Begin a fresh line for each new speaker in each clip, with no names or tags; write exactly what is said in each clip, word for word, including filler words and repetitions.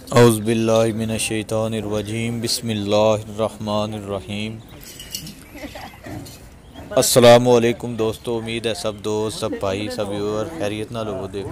औज़ुबिल्लाहि मिनश्शैतानिर्रजीम बिस्मिल्लाहिर्रहमानिर्रहीम। अस्सलामु अलैकुम दोस्तों, उम्मीद है सब दोस्त, सब भाई, सब व्यूअर खैरियत नाल होवोगे।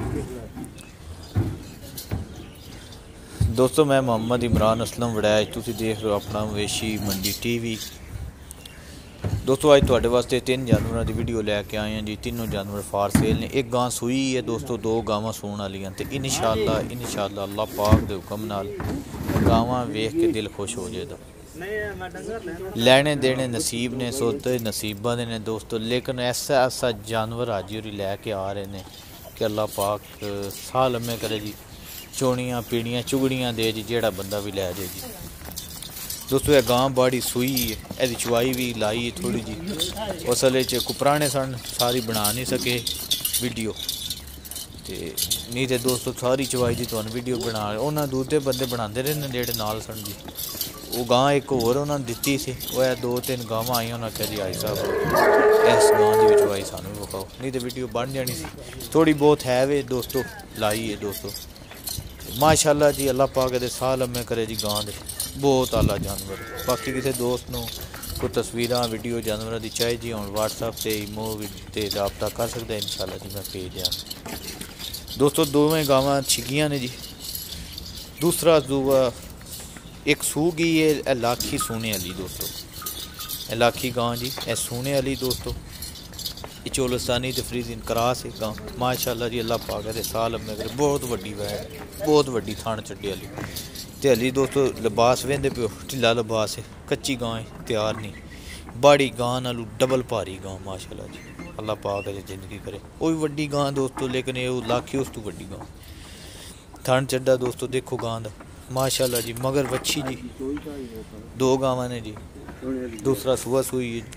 दोस्तों मैं मोहम्मद इमरान असलम वड़ैच, तुसीं देख रहे हो अपना मवेशी मंडी टीवी। दोस्तों अज तुहाडे वास्ते तीन जानवरों की वीडियो लैके आए हैं जी। तीनों जानवर फार सेल ने। एक गां सूई है दोस्तों, दो गावां सूण वालियां ते इंशाअल्लाह इंशाअल्लाह अल्लाह पाक दे हुक्म नाल गावां वेख के दिल खुश हो जाएगा। लैने देने नसीब ने, सौदे नसीबा दे ने दोस्तों, लेकिन ऐसा ऐसा जानवर अज होरी लैके आ रहे हैं कि अल्लाह पाक साह लम्मे करे जी, चोनियां पीड़ियां चुगड़ियां दे जी, जेड़ा बंदा भी लै जाए जी। दोस्तों यह गां बाड़ी सूई है, यदि चुवाई भी लाई है थोड़ी जी। असल च कुपराने सन, सारी बना नहीं सके वीडियो ते नहीं तो दोस्तों सारी चुवाई की तुहानू वीडियो बना उन्होंने दूसरे बंदे बनाते रहे ने जेड़े नाल सन जी। वो गां एक होर उन्होंने दिती सी, वो दो तीन गावां आई, उन्होंने कहा जी आई साहब इस गां की चुवाई सानू विखाओ, नहीं तो वीडियो बन जानी सी। थोड़ी बहुत है वे दोस्तों लाई है दोस्तों, माशाअल्लाह जी। अल्लाह पाक दे साह लम्मे करे जी। गां दे बहुत आला जानवर। बाकी किसी दोस्त को कोई तस्वीर वीडियो जानवर की चाहिए जी, हम व्हाट्सएप से ईमो ते रबता कर सकते हैं इंशाअल्लाह जी, मैं भेज दिया। दोस्तों दोवें गावां छिगियां ने जी। दूसरा दूआ एक सू गई है लाखी सूने वाली दोस्तों, लाखी गां जी ए सूने वाली दोस्तों। ये चोलस्तानी ते फ्रीजियन क्रॉस है गां, माशाअल्लाह जी। अल्लाह पाक दे साह लम्मे करे। बहुत वड्डी वैड़, बहुत वड्डी थान चड्डे वाली ते हली दोस्तों लिबास वेंदे पियो, ढिला लिबास है, कच्ची गां है, तैयार नहीं। बाड़ी गां नालू डबल भारी गां माशाअल्लाह जी। अल्लाह पाक दे जिंदगी करे। वो भी वड्डी गां दोस्तों, लेकिन ये लाखी उस तो वड्डी गां। थान चड्डा दोस्तों देखो गां दा माशाअल्लाह जी। मगर वच्छी जी, दो गावां ने जी। दूसरा सुआ सूई है।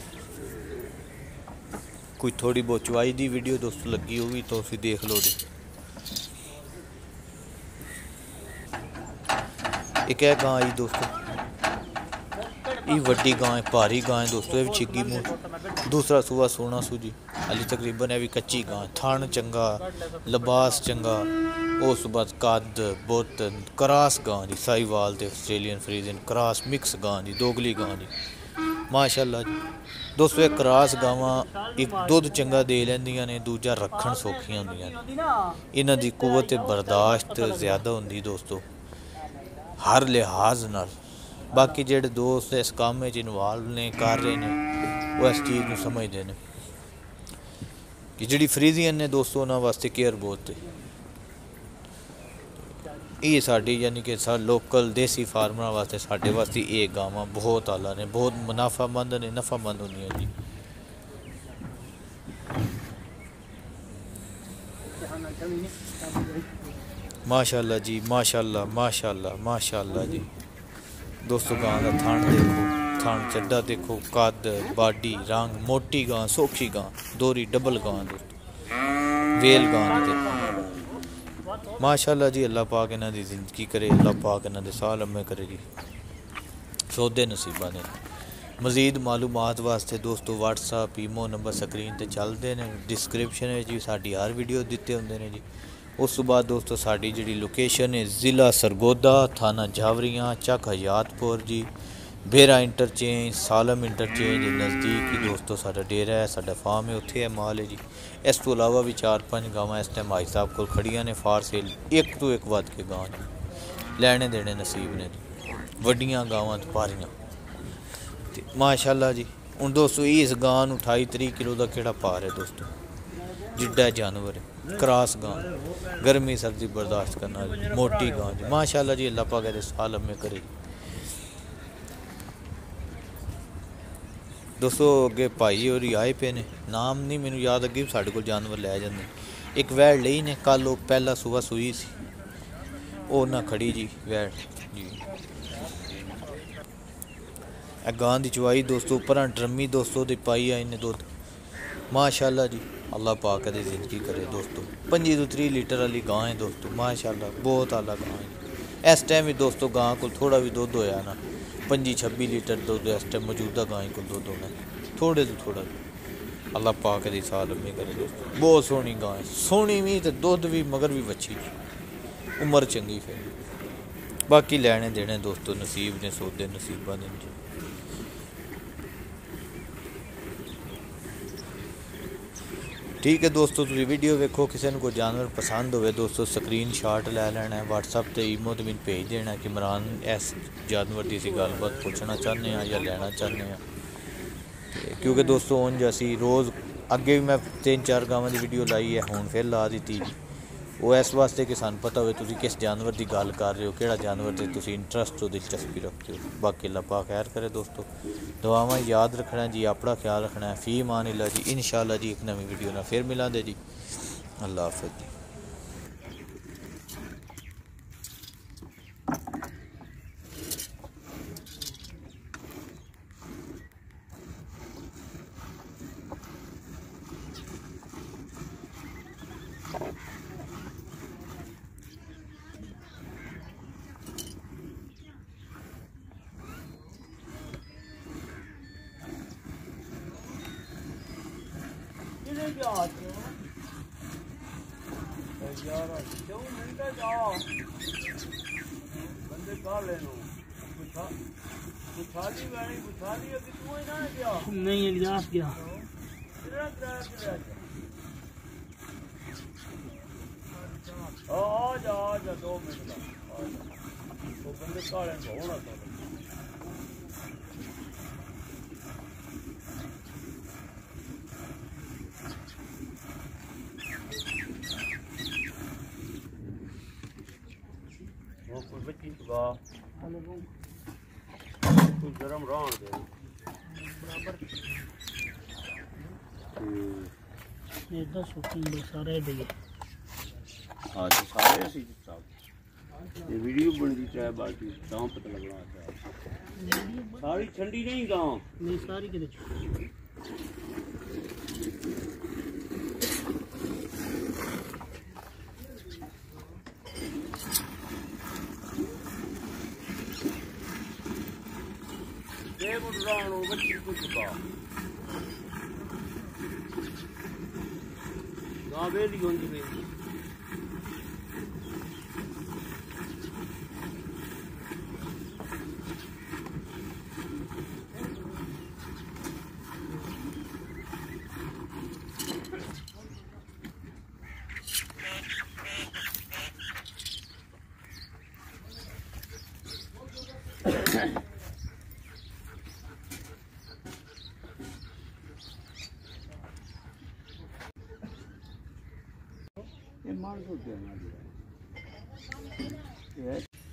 कोई थोड़ी बहुत चुवाई दी वीडियो दोस्तों लगी होगी तो उसी देख लो जी। एक है गां आई दोस्तों, ये वड्डी गां है, भारी गां है दोस्तों, ये भी छिगी मुँह। दूसरा सुआ सोना सू जी, हाली तकरीबन है भी कच्ची गां। थान चंगा, लिबास चंगा, उस बाद कद बुत क्रॉस गां जी, साहीवाल ते आस्ट्रेलियन फ्रीजियन क्रॉस मिक्स गां जी, दोगली गां जी माशाअल्लाह जी। दोस्तों एक क्रॉस गावां एक दुध चंगा दे लैंदियां ने, दूजा रखन सौखियां होंदियां ने। इन्हां दी कुवत बर्दाश्त ज़्यादा होंदी दोस्तों हर लिहाज नाल। बाकी जेड़े दोस्त इस काम में इन्वॉल्व ने, कर रहे हैं, वो इस चीज़ को समझते हैं कि जी फ्रीजियन ने दोस्तों उन्होंने वास्ते केयर बहुत है। ये साड़ी यानी कि लोकल देसी फार्मर वास्ते साढ़े वास्ते ये गावां बहुत आला ने, बहुत मुनाफामंद ने, नफामंद होंदियां जी। माशाअल्लाह जी, माशाअल्लाह माशाअल्लाह माशाअल्लाह जी। दोस्तों गां का थान देखो, थान चड्डा देखो, कद बाडी रंग, मोटी गां, सौखी गां, दोरी डबल गां दोस्तों, वेल गां देखो माशाअल्लाह जी। अल्लाह पाक इन्हां दी जिंदगी करे, अल्लाह पाक इन्हां दे साह लम्मे करे जी, सौदे नसीबा ने। मजीद मालूमात वास्ते दोस्तों व्हाट्सएप ईमो नंबर स्क्रीन ते चलते हैं, डिस्क्रिप्शन में जी साडी हर वीडियो दिते होंदे ने जी। उस तो बाद दोस्तों साडी जिहड़ी लोकेशन है ज़िला सरगोदा, थाना जावरियां, चक हयातपुर जी, बेरा इंटरचेंज, सालम इंटरचेंज नज़दीक ही दोस्तों साडा डेरा है, साडा फार्म है, उत्थे है माल है जी। इस तो अलावा भी चार पाँच गावां इस टाइम भाई साहब को खड़ियां ने फार सेल, एक तो एक वध के गां ने, लैने देने नसीब ने जी। वड्डियां गावां ते भारियां माशाअल्लाह जी। हुण दोस्तों इस गां नूं अठाई तीह किलो का केड़ा पार है दोस्तों, जिड्डा जानवर है, क्रॉस गां, गर्मी सर्दी बर्दाश्त करना जी, मोटी गां जी माशाअल्लाह जी। अल्लाह पाक दे साह लम्मे करे दोस्तों। अगे भाई होरी आए पे ने, नाम नहीं मैनू याद, अगे भी साढ़े को जानवर लै जाते। एक वैड़ लई ने कल, वो पहला सुबह सूई सी, वो ना खड़ी जी वैड़ जी। गां की चुवाई दोस्तों उपर ड्रमी दोस्तों दी पाई आई ने दुध माशाअल्लाह जी। अल्लाह पाक दी जिंदगी करे दोस्तों। पंजी तो त्रीह लीटर वाली गां है दोस्तों माशाअल्लाह, बहुत आला गां है। इस टाइम भी दोस्तों गां को थोड़ा भी दुध होया ना, पंजी छब्बी लीटर दुध इस टाइम मौजूदा गां को दुध होना, थोड़े तो थोड़ा। अल्लाह पाक दी साह लम्मी करे दोस्तों। बहुत सोहनी गां है, सोहनी भी तो दुध भी, मगर भी वच्छी, उम्र चंगी फिर बाकी लैने देने दोस्तों नसीब ने, सौदे नसीबा ने जी। ठीक है दोस्तों, तुम वीडियो वेखो, किसी को जानवर पसंद होवे दोस्तों स्क्रीन शॉट लै लेना है, व्हाट्सअप से ईमो तो मैंने भेज देना कि इमरान इस जानवर की असी गलबात पूछना चाहते हैं या लेना चाहते हैं। क्योंकि दोस्तों उंज असी रोज़ अगे भी मैं तीन चार गावां की वीडियो लाई है, हुण फिर ला दी जी। वो इस वास्ते कि सानू पता हो तुसी किस जानवर की गल कर रहे हो, किहड़ा जानवर से तुसी इंटरस्ट हो, दिलचस्पी रखते हो। बाकी अल्लाह पाक खैर करे दोस्तों, दुआवां याद रखना जी, अपना ख्याल रखना है। फी मान अल्लाह जी, इंशाअल्लाह जी एक नवी वीडियो ना फिर मिलांगे जी। अल्लाह हाफिज़ जी।
नहीं इलियास गया
आजा आजा दो मिनट तो बंदे काले होना तो वो कोई बच्ची तो कोई गरम रान दे बराबर
ये दस किलो सारे दे
हाँ जी सारे सी साहब ये वीडियो बनती चाहे बाकी गाँव पता लगना चाहे सारी ठंडी नहीं गाँव
नहीं सारी के
रानो बच्ची कुछ का गाँव वेली होंगी वेली ये मान सो क्या